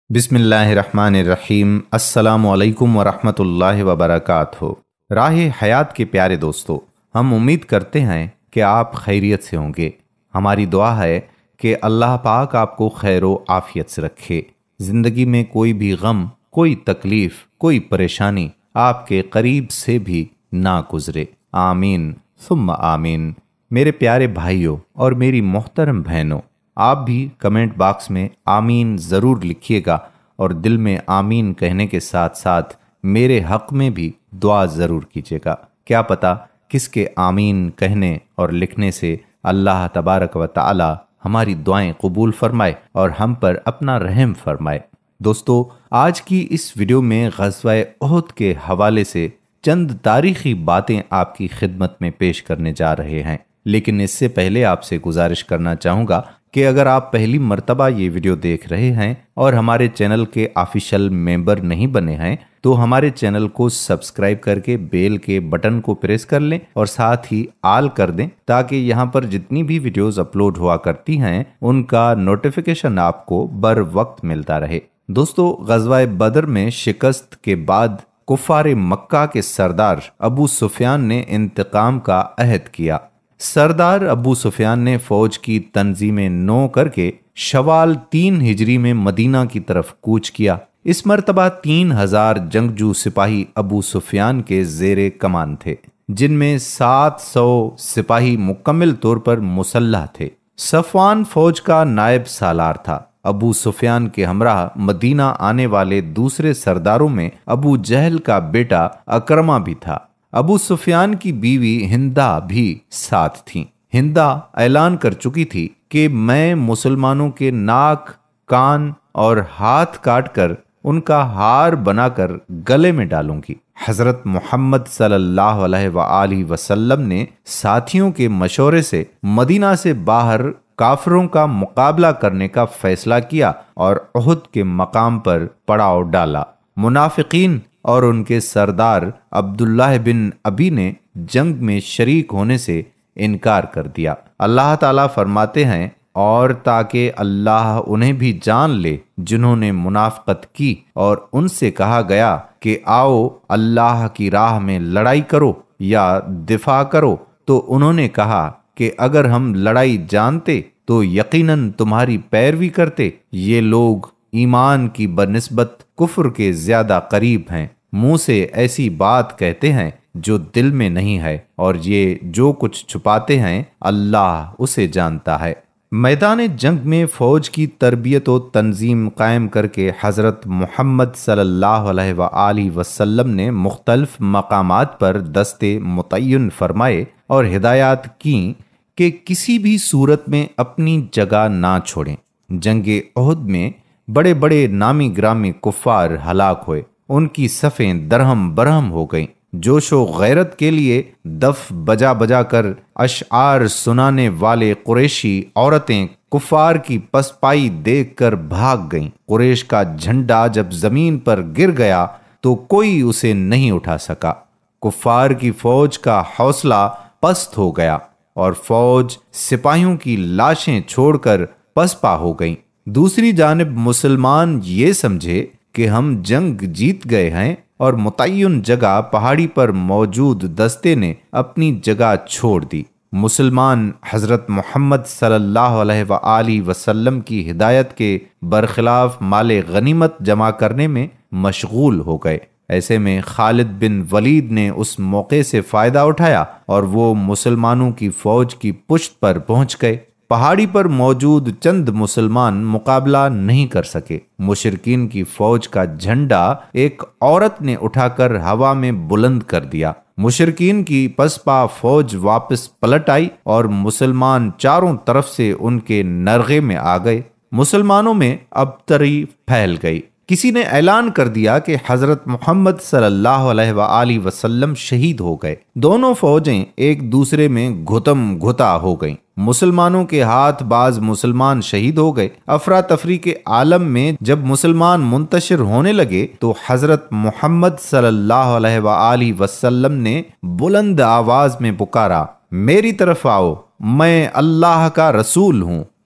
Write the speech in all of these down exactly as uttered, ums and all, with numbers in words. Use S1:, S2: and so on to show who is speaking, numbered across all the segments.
S1: بسم اللہ الرحمن الرحیم۔ السلام علیکم ورحمۃ اللہ وبرکاتہ۔ راہ حیات کے پیارے دوستو، ہم امید کرتے ہیں کہ آپ خیریت سے ہوں گے۔ ہماری دعا ہے کہ اللہ پاک آپ کو خیر و عافیت سے رکھے، زندگی میں کوئی بھی غم، کوئی تکلیف، کوئی پریشانی آپ کے قریب سے بھی نہ گزرے، آمین ثم آمین۔ میرے پیارے بھائیوں اور میری محترم بہنوں، آپ بھی کمنٹ باکس میں آمین ضرور لکھیے گا، اور دل میں آمین کہنے کے ساتھ ساتھ میرے حق میں بھی دعا ضرور کیجیے گا۔ کیا پتہ کس کے آمین کہنے اور لکھنے سے اللہ تبارک و تعالی ہماری دعائیں قبول فرمائے اور ہم پر اپنا رحم فرمائے۔ دوستو، آج کی اس ویڈیو میں غزوہ احد کے حوالے سے چند تاریخی باتیں آپ کی خدمت میں پیش کرنے جا رہے ہیں، لیکن اس سے پہلے آپ سے گزارش کرنا چاہوں گا کہ اگر آپ پہلی مرتبہ یہ ویڈیو دیکھ رہے ہیں اور ہمارے چینل کے آفیشیل ممبر نہیں بنے ہیں تو ہمارے چینل کو سبسکرائب کر کے بیل کے بٹن کو پریس کر لیں اور ساتھ ہی آل کر دیں، تاکہ یہاں پر جتنی بھی ویڈیوز اپلوڈ ہوا کرتی ہیں ان کا نوٹیفیکیشن آپ کو بر وقت ملتا رہے۔ دوستو، غزوہ بدر میں شکست کے بعد کفار مکہ کے سردار ابو سفیان نے انتقام کا عہد کیا۔ سردار ابو سفیان نے فوج کی تنظیمیں نو کر کے شوال تین ہجری میں مدینہ کی طرف کوچ کیا۔ اس مرتبہ تین ہزار جنگجو سپاہی ابو سفیان کے زیر کمان تھے، جن میں سات سو سپاہی مکمل طور پر مسلح تھے۔ صفوان فوج کا نائب سالار تھا۔ ابو سفیان کے ہمراہ مدینہ آنے والے دوسرے سرداروں میں ابو جہل کا بیٹا اکرمہ بھی تھا۔ ابو سفیان کی بیوی ہندہ بھی ساتھ تھیں۔ ہندہ اعلان کر چکی تھی کہ میں مسلمانوں کے ناک، کان اور ہاتھ کاٹ کر ان کا ہار بنا کر گلے میں ڈالوں گی۔ حضرت محمد صلی اللہ علیہ وآلہ وسلم نے ساتھیوں کے مشورے سے مدینہ سے باہر کافروں کا مقابلہ کرنے کا فیصلہ کیا اور احد کے مقام پر پڑاؤ ڈالا۔ منافقین اور ان کے سردار عبداللہ بن ابی نے جنگ میں شریک ہونے سے انکار کر دیا۔ اللہ تعالیٰ فرماتے ہیں، اور تاکہ اللہ انہیں بھی جان لے جنہوں نے منافقت کی اور ان سے کہا گیا کہ آؤ اللہ کی راہ میں لڑائی کرو یا دفاع کرو، تو انہوں نے کہا کہ اگر ہم لڑائی جانتے تو یقیناً تمہاری پیروی کرتے۔ یہ لوگ ایمان کی بنسبت کفر کے زیادہ قریب ہیں، منہ سے ایسی بات کہتے ہیں جو دل میں نہیں ہے، اور یہ جو کچھ چھپاتے ہیں اللہ اسے جانتا ہے۔ میدان جنگ میں فوج کی تربیت و تنظیم قائم کر کے حضرت محمد صلی اللہ علیہ وآلہ وسلم نے مختلف مقامات پر دستے متعین فرمائے اور ہدایات کیں کہ کسی بھی صورت میں اپنی جگہ نہ چھوڑیں۔ جنگ احد میں بڑے بڑے نامی گرامی کفار ہلاک ہوئے، ان کی صفیں درہم برہم ہو گئیں۔ جوش و غیرت کے لیے دف بجا بجا کر اشعار سنانے والے قریشی عورتیں کفار کی پسپائی دیکھ کر بھاگ گئیں۔ قریش کا جھنڈا جب زمین پر گر گیا تو کوئی اسے نہیں اٹھا سکا۔ کفار کی فوج کا حوصلہ پست ہو گیا اور فوج سپاہیوں کی لاشیں چھوڑ کر پسپا ہو گئیں۔ دوسری جانب مسلمان یہ سمجھے کہ ہم جنگ جیت گئے ہیں اور متعین جگہ پہاڑی پر موجود دستے نے اپنی جگہ چھوڑ دی۔ مسلمان حضرت محمد صلی اللہ علیہ وآلہ وسلم کی ہدایت کے برخلاف مال غنیمت جمع کرنے میں مشغول ہو گئے۔ ایسے میں خالد بن ولید نے اس موقع سے فائدہ اٹھایا اور وہ مسلمانوں کی فوج کی پشت پر پہنچ گئے۔ پہاڑی پر موجود چند مسلمان مقابلہ نہیں کر سکے۔ مشرکین کی فوج کا جھنڈا ایک عورت نے اٹھا کر ہوا میں بلند کر دیا۔ مشرکین کی پسپا فوج واپس پلٹ آئی اور مسلمان چاروں طرف سے ان کے نرغے میں آ گئے۔ مسلمانوں میں ابتری پھیل گئی۔ کسی نے اعلان کر دیا کہ حضرت محمد صلی اللہ علیہ وآلہ وسلم شہید ہو گئے۔ دونوں فوجیں ایک دوسرے میں گھتم گھتا ہو گئیں۔ مسلمانوں کے ہاتھ باز مسلمان شہید ہو گئے۔ افراتفری کے عالم میں جب مسلمان منتشر ہونے لگے تو حضرت محمد صلی اللہ علیہ وآلہ وسلم نے بلند آواز میں پکارا، میری طرف آؤ، میں اللہ کا رسول ہوں،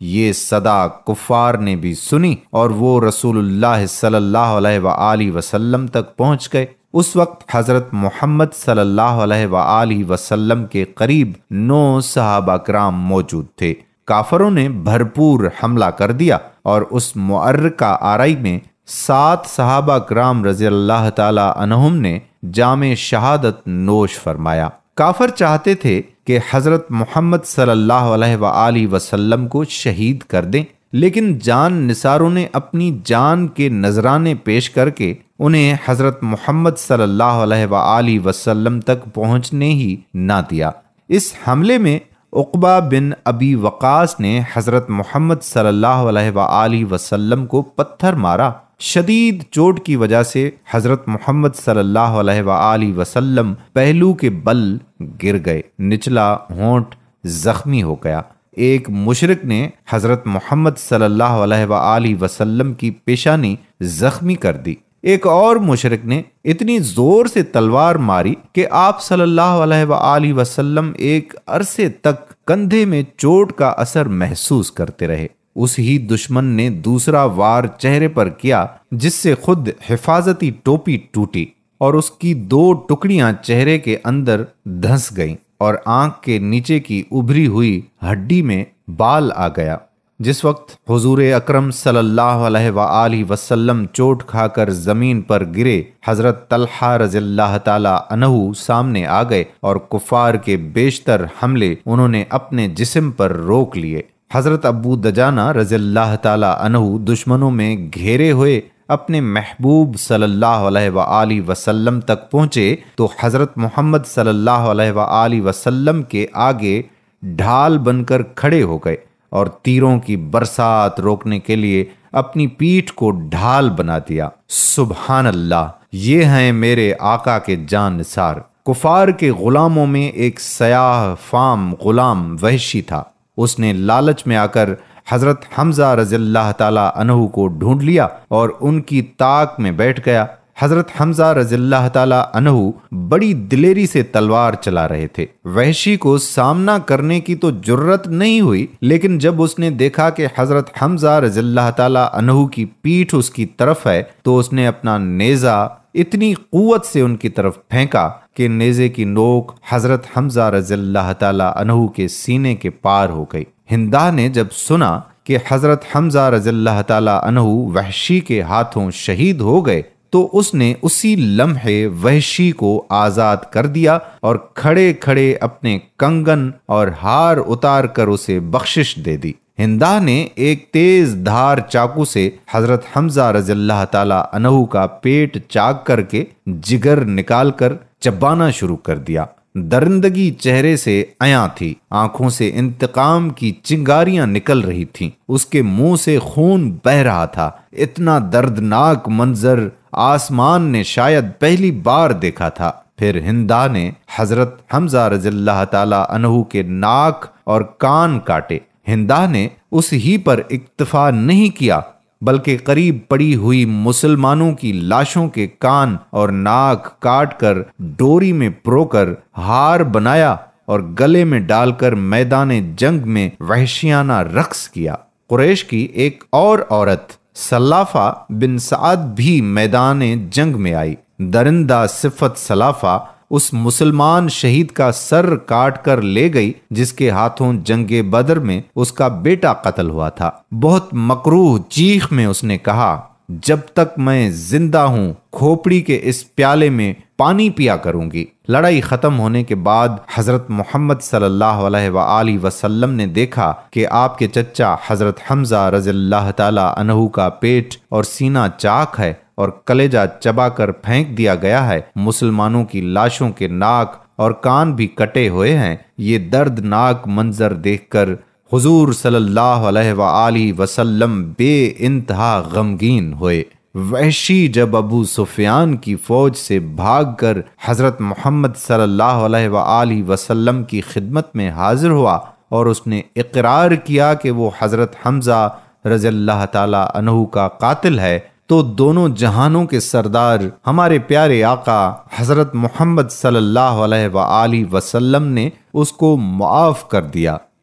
S1: یہ صدا کفار نے بھی سنی اور وہ رسول اللہ صلی اللہ علیہ وآلہ وسلم تک پہنچ گئے۔ اس وقت حضرت محمد صلی اللہ علیہ وآلہ وسلم کے قریب نو صحابہ کرام موجود تھے۔ کافروں نے بھرپور حملہ کر دیا اور اس معرکہ آرائی میں سات صحابہ کرام رضی اللہ تعالی عنہم نے جام شہادت نوش فرمایا۔ کافر چاہتے تھے کہ حضرت محمد صلی اللہ علیہ وآلہ وسلم کو شہید کر دیں، لیکن جان نثاروں نے اپنی جان کے نذرانے پیش کر کے انہیں حضرت محمد صلی اللہ علیہ وآلہ وسلم تک پہنچنے ہی نہ دیا۔ اس حملے میں عقبہ بن ابی وقاص نے حضرت محمد صلی اللہ علیہ وآلہ وسلم کو پتھر مارا۔ شدید چوٹ کی وجہ سے حضرت محمد صلی اللہ علیہ وآلہ وسلم پہلو کے بل گر گئے، نچلا ہونٹ زخمی ہو گیا۔ ایک مشرک نے حضرت محمد صلی اللہ علیہ وآلہ وسلم کی پیشانی زخمی کر دی۔ ایک اور مشرک نے اتنی زور سے تلوار ماری کہ آپ صلی اللہ علیہ وآلہ وسلم ایک عرصے تک کندھے میں چوٹ کا اثر محسوس کرتے رہے۔ اس ہی دشمن نے دوسرا وار چہرے پر کیا جس سے خود حفاظتی ٹوپی ٹوٹی اور اس کی دو ٹکڑیاں چہرے کے اندر دھنس گئیں اور آنکھ کے نیچے کی ابھری ہوئی ہڈی میں بال آ گیا۔ جس وقت حضور اکرم صلی اللہ علیہ وآلہ وسلم چوٹ کھا کر زمین پر گرے، حضرت طلحہ رضی اللہ تعالی عنہ سامنے آ گئے اور کفار کے بیشتر حملے انہوں نے اپنے جسم پر روک لیے۔ حضرت ابو دجانہ رضی اللہ تعالی عنہ دشمنوں میں گھیرے ہوئے اپنے محبوب صلی اللہ علیہ وآلہ وسلم تک پہنچے تو حضرت محمد صلی اللہ علیہ وآلہ وسلم کے آگے ڈھال بن کر کھڑے ہو گئے اور تیروں کی برسات روکنے کے لیے اپنی پیٹھ کو ڈھال بنا دیا۔ سبحان اللہ، یہ ہیں میرے آقا کے جان نثار۔ کفار کے غلاموں میں ایک سیاہ فام غلام وحشی تھا۔ اس نے لالچ میں آ کر حضرت حمزہ رضی اللہ تعالی عنہ کو ڈھونڈ لیا اور ان کی طاق میں بیٹھ گیا۔ حضرت حمزہ رضی اللہ تعالی عنہ بڑی دلیری سے تلوار چلا رہے تھے۔ وحشی کو سامنا کرنے کی تو جرت نہیں ہوئی، لیکن جب اس نے دیکھا کہ حضرت حمزہ رضی اللہ تعالی عنہ کی پیٹھ اس کی طرف ہے تو اس نے اپنا نیزہ اتنی قوت سے ان کی طرف پھینکا کہ نیزے کی نوک حضرت حمزہ رضی اللہ تعالی عنہ کے سینے کے پار ہو گئی۔ ہندا نے جب سنا کہ حضرت حمزہ رضی اللہ تعالی عنہ وحشی کے ہاتھوں شہید ہو گئے تو اس نے اسی لمحے وحشی کو آزاد کر دیا اور کھڑے کھڑے اپنے کنگن اور ہار اتار کر اسے بخشش دے دی۔ ہندا نے ایک تیز دھار چاقو سے حضرت حمزہ رضی اللہ تعالی عنہ کا پیٹ چاک کر کے جگر نکال کر چبانا شروع کر دیا۔ درندگی چہرے سے عیاں تھی، آنکھوں سے انتقام کی چنگاریاں نکل رہی تھیں، اس کے منہ سے خون بہہ رہا تھا۔ اتنا دردناک منظر آسمان نے شاید پہلی بار دیکھا تھا۔ پھر ہندا نے حضرت حمزہ رضی اللہ تعالی عنہ کے ناک اور کان کاٹے۔ ہندا نے اس ہی پر اکتفا نہیں کیا بلکہ قریب پڑی ہوئی مسلمانوں کی لاشوں کے کان اور ناک کاٹ کر ڈوری میں پرو کر ہار بنایا اور گلے میں ڈال کر میدان جنگ میں وحشیانہ رقص کیا۔ قریش کی ایک اور عورت سلافہ بن سعد بھی میدان جنگ میں آئی۔ درندہ صفت سلافہ اس مسلمان شہید کا سر کاٹ کر لے گئی جس کے ہاتھوں جنگ بدر میں اس کا بیٹا قتل ہوا تھا۔ بہت مکروہ چیخ میں اس نے کہا، جب تک میں زندہ ہوں کھوپڑی کے اس پیالے میں پانی پیا کروں گی۔ لڑائی ختم ہونے کے بعد حضرت محمد صلی اللہ علیہ وآلہ وسلم نے دیکھا کہ آپ کے چچا حضرت حمزہ رضی اللہ تعالی عنہ کا پیٹ اور سینہ چاک ہے اور کلیجہ چبا کر پھینک دیا گیا ہے، مسلمانوں کی لاشوں کے ناک اور کان بھی کٹے ہوئے ہیں۔ یہ دردناک منظر دیکھ کر حضور صلی اللہ علیہ وآلہ وسلم بے انتہا غمگین ہوئے۔ وحشی جب ابو سفیان کی فوج سے بھاگ کر حضرت محمد صلی اللہ علیہ وآلہ وسلم کی خدمت میں حاضر ہوا اور اس نے اقرار کیا کہ وہ حضرت حمزہ رضی اللہ تعالی عنہ کا قاتل ہے تو دونوں جہانوں کے سردار ہمارے پیارے آقا حضرت محمد صلی اللہ علیہ وآلہ وسلم نے اس کو معاف کر دیا۔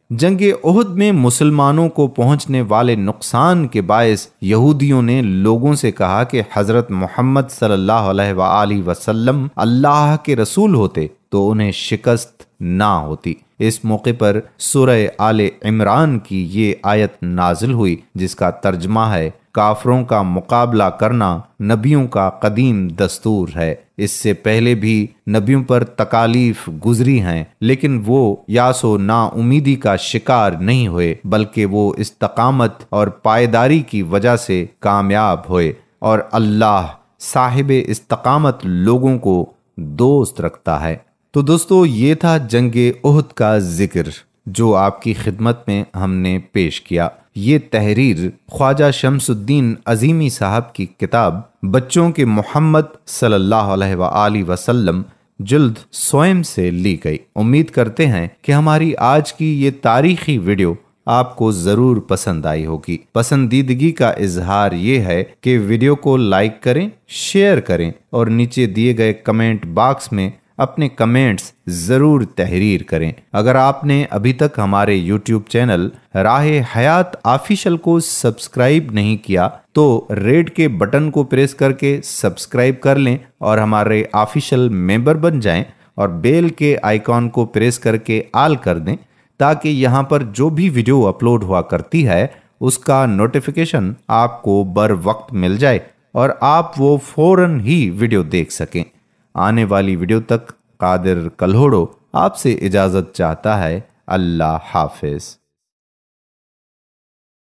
S1: جنگ احد میں مسلمانوں کو پہنچنے والے نقصان کے باعث یہودیوں نے لوگوں سے کہا کہ حضرت محمد صلی اللہ علیہ وآلہ وسلم اللہ کے رسول ہوتے تو انہیں شکست نہ ہوتی۔ اس موقع پر سورہ آل عمران کی یہ آیت نازل ہوئی جس کا ترجمہ ہے، کافروں کا مقابلہ کرنا نبیوں کا قدیم دستور ہے۔ اس سے پہلے بھی نبیوں پر تکالیف گزری ہیں، لیکن وہ یاس و نا امیدی کا شکار نہیں ہوئے، بلکہ وہ استقامت اور پائیداری کی وجہ سے کامیاب ہوئے، اور اللہ صاحب استقامت لوگوں کو دوست رکھتا ہے۔ تو دوستو، یہ تھا جنگ احد کا ذکر جو آپ کی خدمت میں ہم نے پیش کیا۔ یہ تحریر خواجہ شمس الدین عظیمی صاحب کی کتاب بچوں کے محمد صلی اللہ علیہ وآلہ وسلم جلد سوئم سے لی گئی۔ امید کرتے ہیں کہ ہماری آج کی یہ تاریخی ویڈیو آپ کو ضرور پسند آئی ہوگی۔ پسندیدگی کا اظہار یہ ہے کہ ویڈیو کو لائک کریں، شیئر کریں اور نیچے دیے گئے کمنٹ باکس میں اپنے کمنٹس ضرور تحریر کریں۔ اگر آپ نے ابھی تک ہمارے یوٹیوب چینل راہ حیات آفیشل کو سبسکرائب نہیں کیا تو ریڈ کے بٹن کو پریس کر کے سبسکرائب کر لیں اور ہمارے آفیشل ممبر بن جائیں، اور بیل کے آئیکن کو پریس کر کے آل کر دیں تاکہ یہاں پر جو بھی ویڈیو اپلوڈ ہوا کرتی ہے اس کا نوٹیفیکیشن آپ کو بر وقت مل جائے اور آپ وہ فوراً ہی ویڈیو دیکھ سکیں۔ آنے والی ویڈیو تک قادر کلہوڑو آپ سے اجازت چاہتا ہے۔ اللہ حافظ۔